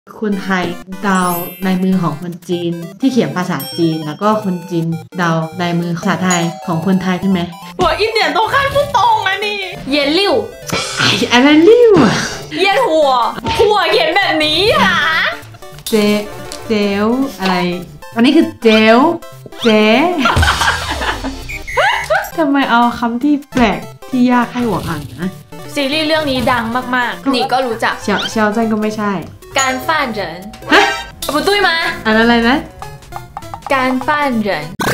คนไทยเดาในมือของคนจีนที่เขียนภาษาจีนแล้วก็คนจีนเดาในมือภาษาไทยของคนไทยใช่ไหม我一点都看不懂啊你颜六อะไรลิ้วเย็นหัวเขียนแบบนี้ค่ะเจลอะไรอันนี้คือเจลเจทำไมเอาคำที่แปลกที่ยากให้หัวอ่านนะซีรีส์เรื่องนี้ดังมากๆนี่ก็รู้จักเซียวจันก็ไม่ใช่การ犯人ฮะ不对吗อันอะไรนะการ犯人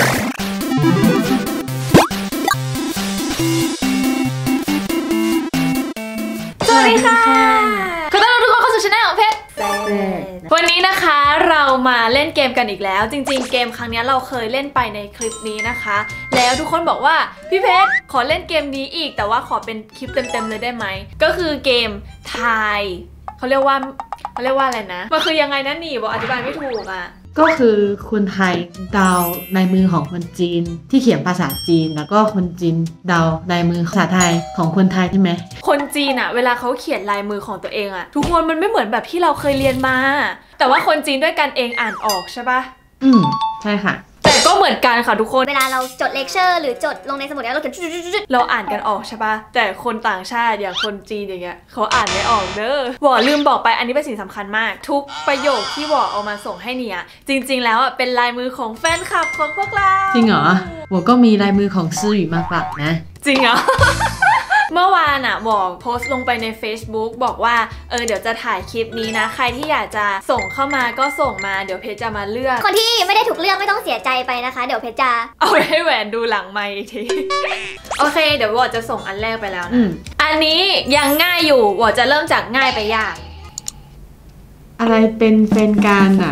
สวัสดีค่ะขอต้อนรับทุกคนเข้าสู่ช่องของเพชรวันนี้นะคะเรามาเล่นเกมกันอีกแล้วจริงๆเกมครั้งนี้เราเคยเล่นไปในคลิปนี้นะคะแล้วทุกคนบอกว่าพี่เพชรขอเล่นเกมนี้อีกแต่ว่าขอเป็นคลิปเต็มๆเลยได้ไหมก็คือเกมทายเขาเรียกว่าอะไรนะมันคือยังไงนะนี่บอกอธิบายไม่ถูกอ่ะก็คือคนไทยเดาในมือของคนจีนที่เขียนภาษาจีนแล้วก็คนจีนเดาในมือภาษาไทยของคนไทยใช่ไหมคนจีนอะเวลาเขาเขียนลายมือของตัวเองอะทุกคนมันไม่เหมือนแบบที่เราเคยเรียนมาแต่ว่าคนจีนด้วยกันเองอ่านออกใช่ปะใช่ค่ะแต่ก็เหมือนกันค่ะทุกคนเวลาเราจดเลคเชอร์หรือจดลงในสมุดแล้วเราเขียนเราอ่านกันออกใช่ปะแต่คนต่างชาติอย่างคนจีนอย่างเงี้ยเขาอ่านไม่ออกเด้อวอลืมบอกไปอันนี้เป็นสิ่งสำคัญมากทุกประโยคที่วอเอามาส่งให้เนี่ยจริงๆแล้วอ่ะเป็นลายมือของแฟนคลับของพวกเราจริงเหรอวอก็มีลายมือของซื่อหยู่มาฝากนะจริงเหรอ เมื่อวานอะวอโพสต์ลงไปใน Facebook บอกว่าเดี๋ยวจะถ่ายคลิปนี้นะใครที่อยากจะส่งเข้ามาก็ส่งมาเดี๋ยวเพชรจะมาเลือกคนที่ไม่ได้ถูกเลือกไม่ต้องเสียใจไปนะคะเดี๋ยวเพชรจะเอาให้แหวนดูหลังไมค์อีกที โอเคเดี๋ยววอจะส่งอันแรกไปแล้วนะอันนี้ยังง่ายอยู่วอจะเริ่มจากง่ายไปยากอะไรเป็นแฟนกันอะ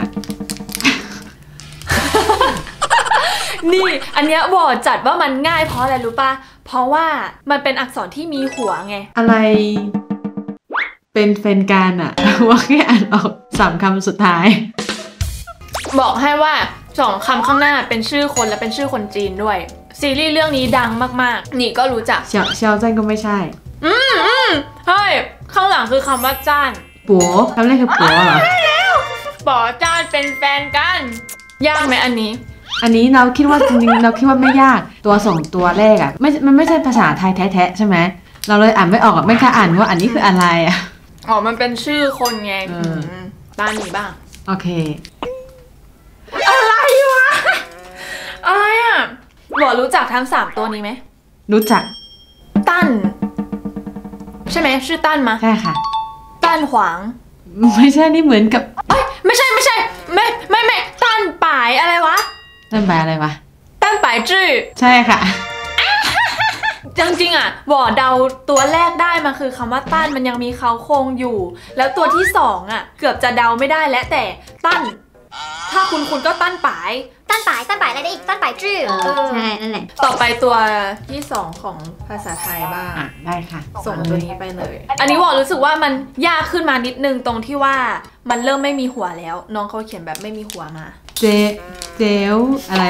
นี่อันเนี้ยวอจัดว่ามันง่ายเพราะอะไรรู้ป่ะเพราะว่ามันเป็นอักษรที่มีหัวไงอะไรเป็นแฟนกันอะ ว่าแค่อ่านออก3 คำสุดท้ายบอกให้ว่า2 คำข้างหน้าเป็นชื่อคนและเป็นชื่อคนจีนด้วยซีรีส์เรื่องนี้ดังมากๆนี่ก็รู้จักเซียวจันก็ไม่ใช่เฮ้ยข้างหลังคือคำว่าจ้านปัวคำแรกคือปัวเหรอป๋อจ้านเป็นแฟนกันยากไหมอันนี้เราคิดว่าจริงๆเราคิดว่าไม่ยากตัว2 ตัวแรกอ่ะมันไม่ใช่ภาษาไทยแท้ๆใช่ไหมเราเลยอ่านไม่ออกไม่ค่าอ่านว่าอันนี้คืออะไรอ่ะอ๋อมันเป็นชื่อคนไงด้านนี้บ้างโอเคอะไรวะอะไรอ่ะหมอรู้จักทั้ง3 ตัวนี้ไหมรู้จักตั้นใช่ไหมชื่อตั้นมะใช่ค่ะตั้นหวางไม่ใช่นี่เหมือนกับไม่ใช่ไม่ตั้นป่ายอะไรวะตั้นป่ายอะไรวะตั้นป่ายจื้อใช่ค่ะจริงๆอ่ะวอเดาตัวแรกได้มาคือคำว่าตั้นมันยังมีเขาโครงอยู่แล้วตัวที่2อ่ะเกือบจะเดาไม่ได้แล้วแต่ตั้นถ้าคุณก็ตั้นป่ายอะไรได้อีกตั้นป่ายจื้อใช่นั่นแหละต่อไปตัวที่2ของภาษาไทยบ้างได้ค่ะส่งตัวนี้ไปเลยอันนี้วอรู้สึกว่ามันยากขึ้นมานิดนึงตรงที่ว่ามันเริ่มไม่มีหัวแล้วน้องเขาเขียนแบบไม่มีหัวมาเจลอะไร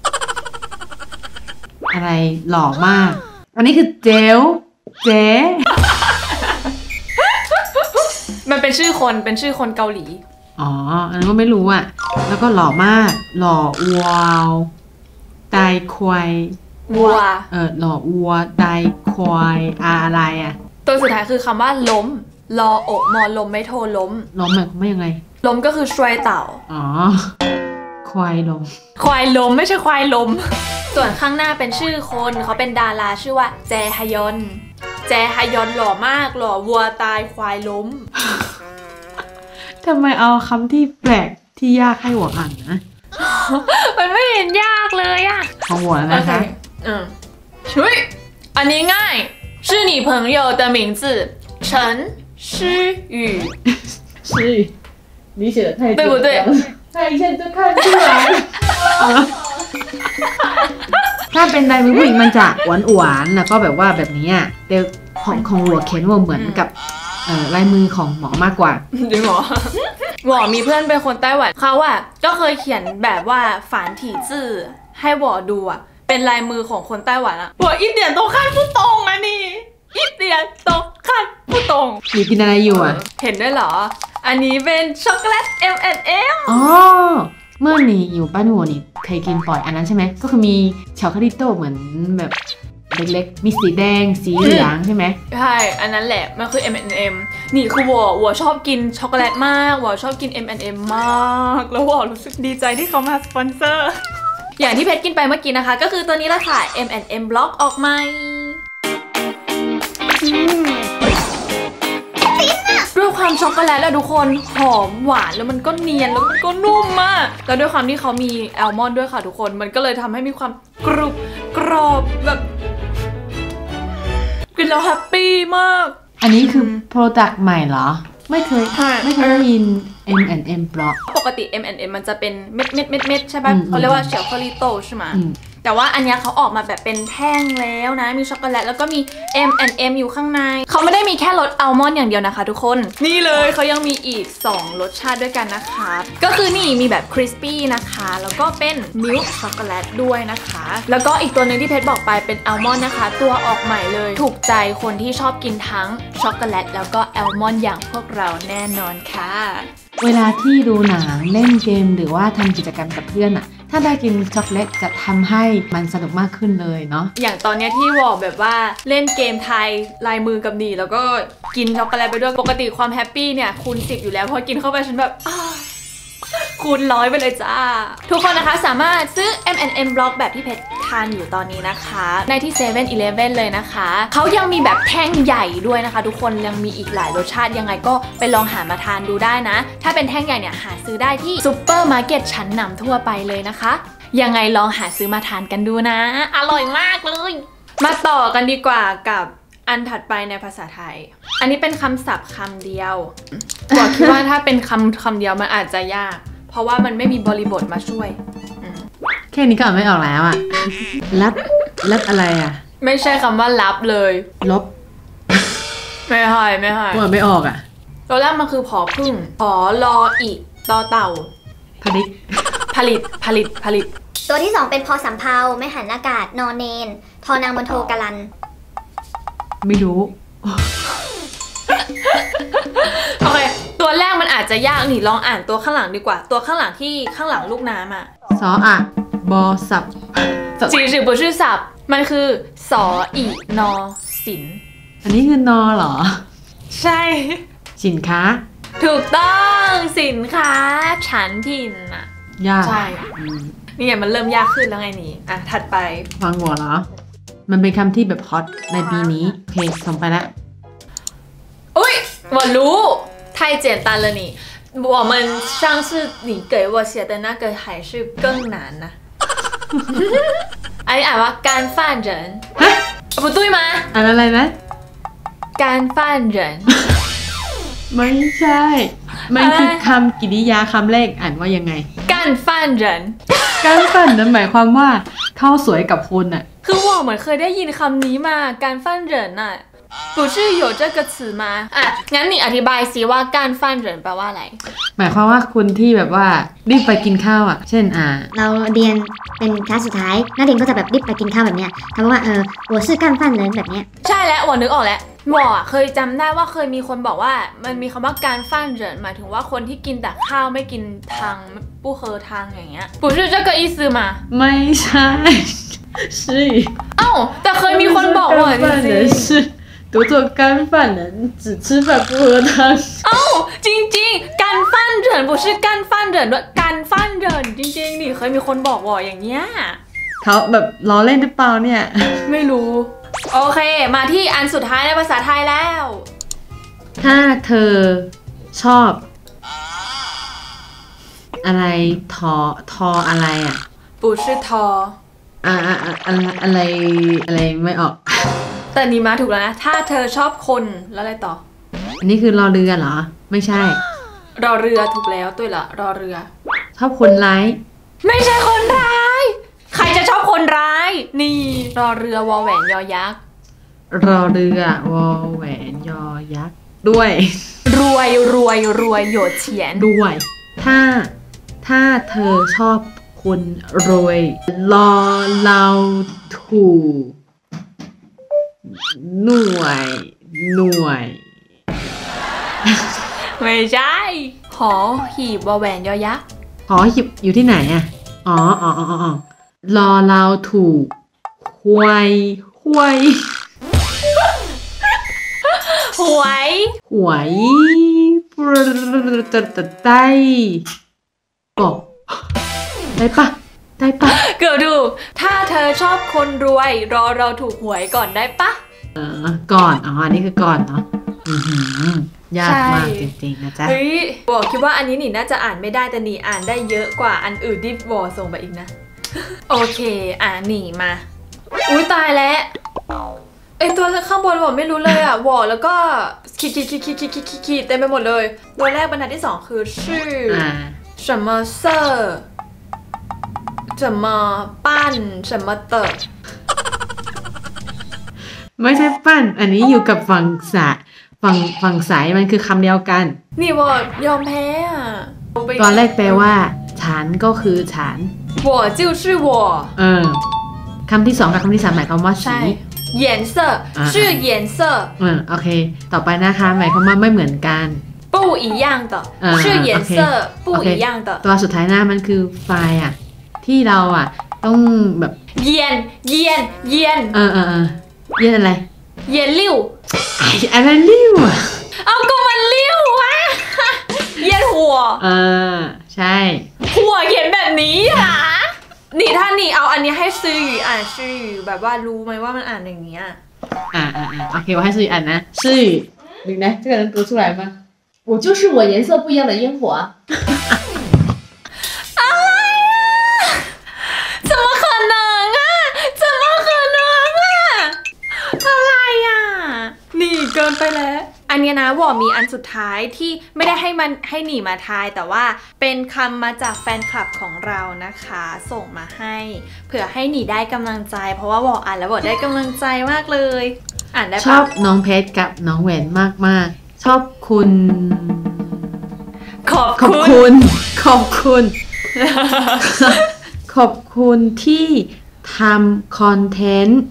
หล่อมากอันนี้คือเจลมันเป็นชื่อคนเกาหลีอ๋ออันนั้นก็ไม่รู้อ่ะแล้วก็หล่อมากหล่อวาวไดควายวัวหล่อวัวไดควายอะไรอ่ะตัวสุดท้ายคือคำว่าล้มรอโอมอลมไม่โทล้มหมายความว่ายังไงล้มก็คือช่วยเต่าอ๋อควายล้มไม่ใช่ควายล้มส่วนข้างหน้าเป็นชื่อคนเขาเป็นดาราชื่อว่าแจฮยอนหล่อมากหล่อวัวตายควายล้มทำไมเอาคำที่แปลกที่ยากให้หัวอ่านนะมันไม่เห็นยากเลยอะของหัวนะคะช่วยอันนี้ง่าย是你朋友的名字陈诗雨你写的太对不对他一下就看出来ถ้าเป็นลายมือผู้หญิงมันจะหวานแล้วก็แบบว่าแบบนี้แต่ของหัวเขียนว่าเหมือนกับลายมือของหมอมากกว่าจริงเหรอหมอมีเพื่อนเป็นคนไต้หวันเขาก็เคยเขียนแบบว่าฝานถี่จื่อให้หมอดูเป็นลายมือของคนไต้หวันหมอ一点都看不懂啊你一点都看不懂อยู่กินอะไรอยู่เห็นด้วยเหรออันนี้เป็นช็อกโกแลต M&M อ๋อเมื่อนี่อยู่บ้านหัวนี่เคยกินปล่อยอันนั้นใช่ไหมก็คือมีช็อกโกแลตเหมือนแบบเล็กๆมีสีแดงสีเหลืองใช่ไหมใช่อันนั้นแหละมันคือ M&M นี่คือวัวชอบกินช็อกโกแลตมากวัวชอบกิน M&M มากแล้ววัวรู้สึกดีใจที่เขามาสปอนเซอร์อย่างที่เพชรกินไปเมื่อกี้นะคะก็คือตัวนี้ละค่ะ M&M บล็อกออกมาด้วยความช็อกโกแลตแล้วทุกคนหอมหวานแล้วมันก็เนียนแล้วมันก็นุ่มมากแล้วด้วยความที่เขามีแอลมอนด์ด้วยค่ะทุกคนมันก็เลยทำให้มีความกรุบกรอบแบบกินแล้วแฮปปี้มากอันนี้คือโปรดักต์ใหม่เหรอไม่เคยได้ยิน M&M บล็อกปกติ M&M มันจะเป็นเม็ดใช่ป่ะเขาเรียกว่าเชลคอริโตใช่ไหมแต่ว่าอันนี้เขาออกมาแบบเป็นแท่งแล้วนะมีช็อกโกแลตแล้วก็มี M&M อยู่ข้างในเขาไม่ได้มีแค่รสอัลมอนด์อย่างเดียวนะคะทุกคนนี่เลยเขายังมีอีก2รสชาติด้วยกันนะคะก็คือนี่มีแบบคริสปี้นะคะแล้วก็เป็นมิลค์ช็อกโกแลตด้วยนะคะแล้วก็อีกตัวหนึ่งที่เพชรบอกไปเป็นอัลมอนด์นะคะตัวออกใหม่เลยถูกใจคนที่ชอบกินทั้งช็อกโกแลตแล้วก็อัลมอนด์อย่างพวกเราแน่นอนค่ะเวลาที่ดูหนังเล่นเกมหรือว่าทำกิจกรรมกับเพื่อนอะถ้าได้กินช็อกโกแลตจะทำให้มันสนุกมากขึ้นเลยเนาะอย่างตอนนี้ที่วอลแบบว่าเล่นเกมไทยลายมือกับหนีแล้วก็กินช็อกโกแลตไปด้วยปกติความแฮปปี้เนี่ยคูณ10อยู่แล้วพอกินเข้าไปฉันแบบคูณ100ไปเลยจ้าทุกคนนะคะสามารถซื้อ M&M บล็อกแบบที่เพชรทานอยู่ตอนนี้นะคะในที่7-Eleven เลยนะคะเขายังมีแบบแท่งใหญ่ด้วยนะคะทุกคนยังมีอีกหลายรสชาติยังไงก็ไปลองหามาทานดูได้นะถ้าเป็นแท่งใหญ่เนี่ยหาซื้อได้ที่ซุปเปอร์มาร์เก็ตชั้นนำทั่วไปเลยนะคะยังไงลองหาซื้อมาทานกันดูนะอร่อยมากเลยมาต่อกันดีกว่ากับอันถัดไปในภาษาไทยอันนี้เป็นคำศัพท์คำเดียวบอกคิดว่าถ้าเป็นคำเดียวมันอาจจะยากเพราะว่ามันไม่มีบริบทมาช่วยแค่นี้ก็อ่านไม่ออกแล้วอะลับอะไรอะไม่ใช่คำว่าลับเลยลบไม่ใช่อ่านไม่ออกอะตัวแรกมันคือผอพึ่งผอลออีต่อเต่าผลิตตัวที่2เป็นพอสำเภาไม่หันอากาศนอนเนนทอนางบนโทกาลันไม่รู้โอเคตัวแรกมันอาจจะยากนี่ลองอ่านตัวข้างหลังดีกว่าตัวข้างหลังที่ข้างหลังลูกน้ำอ่ะสออะบอสับจีจือบชื่อสับมันคือสออีนอสินอันนี้คือนอเหรอใช่สินค้าถูกต้องสินค้าฉันพินอ่ะยากใช่นี่ไงมันเริ่มยากขึ้นแล้วไงนี่อ่ะถัดไปฟังหัวเหรอมันเป็นคำที่แบบฮอตในปีนี้โอเคส่งไปแล้วอุ้ย我รู้太简单了你我们上次你给我写的那个还是更难呢อันนี้อ่านว่าการฟ่านเหริน不对吗อ่านอะไรนะการฟ่านเหรินไม่ใช่มันคือคำกริยาคำแรกอ่านว่ายังไงการฟ่านเหรินการฟ่านนั้นหมายความว่าเข้าสวยกับคนอ่ะคือว่าเหมือนเคยได้ยินคำนี้มาการฟ่านเหรินอ่ะ不是有这个词吗อ่ะงั้นนี่อธิบายสิว่าการฟ่านเหรินแปลว่าอะไรหมายความว่าคุณที่แบบว่ารีบไปกินข้าวอ่ะเช่นเราเรียนเป็นคลาสสุดท้ายนักเรียนก็จะแบบรีบไปกินข้าวแบบเนี้ยคำว่า我是干饭人แบบเนี้ยใช่แล้วนึกออกแล้วเคยจำได้ว่าเคยมีคนบอกว่ามันมีคำว่าการฟ่านเหรินหมายถึงว่าคนที่กินแต่ข้าวไม่กินทางปู้เคอทางอย่างเงี้ย不是这个意思吗ไม่ใช่是เอ้าแต่เคยมีคนบอกว่าจริง读作干饭人只吃饭不喝汤เอ้าจริงๆการฟ่านเหริน不是干饭人ด้วยการฟ่านเหรินจริงๆนี่เคยมีคนบอกว่าอย่างเงี้ยเขาแบบล้อเล่นหรือเปล่าเนี่ยไม่รู้โอเคมาที่อันสุดท้ายในภาษาไทยแล้วถ้าเธอชอบอะไรทออะไรอ่ะ不是ทออะไรไม่ออกแต่นี้มาถูกแล้วนะถ้าเธอชอบคนแล้วอะไรต่ออันนี้คือรอเรือเหรอไม่ใช่รอเรือถูกแล้วตัวละรอเรือชอบคนร้ายไม่ใช่คนร้ายใครจะชอบคนร้ายนี่รอเรือวอแหวนยอยักษ์รอเรือวอแหวนยอยักษ์ด้วยรวยโยเฉียนด้วยถ้าเธอชอบคนรวยรอเราถูกหน่วยไม่ใช่หอหีบวอแหวนยอยักษ์หอหีบอยู่ที่ไหนอ่ะอ๋อรอเราถูกหวยหวยได้บอกได้ปะเกือบดูถ้าเธอชอบคนรวยรอเราถูกหวยก่อนได้ปะก่อนอันนี้คือก่อนเนาะยากมากจริงๆนะจ๊ะเฮ้ยบอกคิดว่าอันนี้หนีน่าจะอ่านไม่ได้แต่หนีอ่านได้เยอะกว่าอันอื่นที่วอส่งไปอีกนะโอเคหนีมาอุ้ยตายแล้วไอตัวข้างบนวอไม่รู้เลยอ่ะวอแล้วก็ขีดเต็มไปหมดเลยตัวแรกบรรทัดที่2คือชื่อ什么色什么ปั้น什么เต๋อไม่ใช่ปั้นอันนี้อยู่กับฝั่งสายมันคือคำเดียวกันนี่วอยอมแพ้อ่ะตอนแรกแปลว่าฉันก็คือฉัน我就是我คำที่2กับคำที่3หมายความว่าสี颜色是颜色โอเคต่อไปนะคะหมายความว่าไม่เหมือนกัน不一样的是颜色不一样的ตัวสุดท้ายหน้ามันคือไฟอ่ะที่เราอ่ะต้องแบบเย็นเย็นอะไรเย็นลิ้วอะไรลิ้วเอาก็มันลิ้ววะเย็นหัวใช่หัวเขียนแบบนี้อ่ะนี่ถ้านี่เอาอันนี้ให้ซื่ออ่านซื่อแบบว่ารู้ไหมว่ามันอ่านอย่างนี้โอเค我ให้ซื่ออ่านนะซื่อหนึ่งนะ这个人读出来吗我就是我颜色不一样的烟火เกินไปแล้วอันนี้นะวอมีอันสุดท้ายที่ไม่ได้ให้หนีมาทายแต่ว่าเป็นคำมาจากแฟนคลับของเรานะคะส่งมาให้เผื่อให้หนีได้กำลังใจเพราะว่าวออ่านแล้ววอได้กำลังใจมากเลยอ่านได้ปะชอบน้องเพชรกับน้องแหวนมากชอบคุณขอบคุณขอบคุณที่ทำคอนเทนต์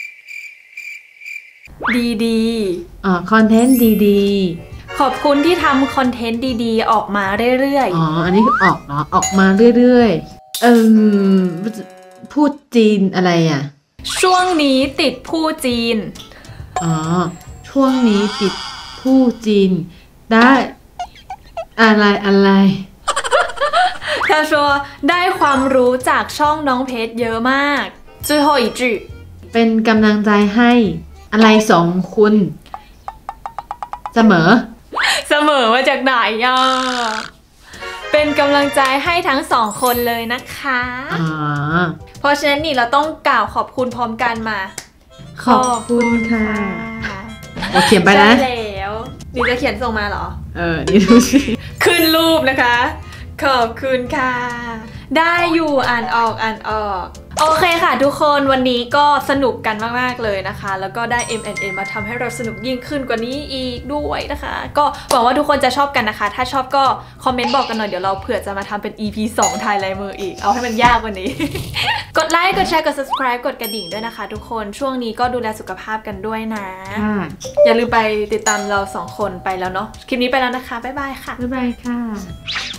ดีคอนเทนต์ดีขอบคุณที่ทำคอนเทนต์ดีๆออกมาเรื่อยๆอันนี้คือออกมาเรื่อยๆพูดจีนอะไรอ่ะช่วงนี้ติดพูดจีนช่วงนี้ติดพูดจีนได้อะไร他说ได้ความรู้จากช่องน้องเพชรเยอะมาก最后一句เป็นกำลังใจให้อะไร2คุณเสมอมาจากไหนเป็นกำลังใจให้ทั้ง2คนเลยนะคะเพราะฉะนั้นนี่เราต้องกล่าวขอบคุณพร้อมกันมาขอบคุณค่ะเราเขียนไปนะใช่แล้วนี่จะเขียนส่งมาเหรอนี่ดูสิขึ้นรูปนะคะขอบคุณค่ะได้อยู่อ่านออกโอเคค่ะทุกคนวันนี้ก็สนุกกันมากๆเลยนะคะแล้วก็ได้ M&M มาทำให้เราสนุกยิ่งขึ้นกว่านี้อีกด้วยนะคะก็หวังว่าทุกคนจะชอบกันนะคะถ้าชอบก็คอมเมนต์บอกกันหน่อยเดี๋ยวเราเผื่อจะมาทำเป็น EP 2 ทายลายมืออีกเอาให้มันยากกว่านี้ กดไลค์กดแชร์กด subscribe กดกระดิ่งด้วยนะคะทุกคนช่วงนี้ก็ดูแลสุขภาพกันด้วยนะอย่าลืมไปติดตามเรา2คนไปแล้วเนาะคลิปนี้ไปแล้วนะคะบ๊ายบายค่ะบ๊ายบายค่ะ